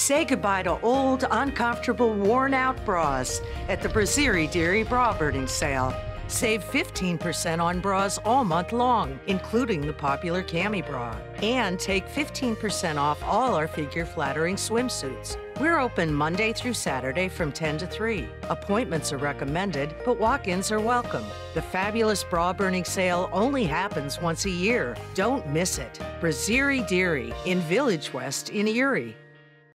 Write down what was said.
Say goodbye to old, uncomfortable, worn-out bras at the Braserie Dearie bra burning sale. Save 15% on bras all month long, including the popular cami bra. And take 15% off all our figure-flattering swimsuits. We're open Monday through Saturday from 10 to 3. Appointments are recommended, but walk-ins are welcome. The fabulous bra burning sale only happens once a year. Don't miss it. Braserie Dearie in Village West in Erie.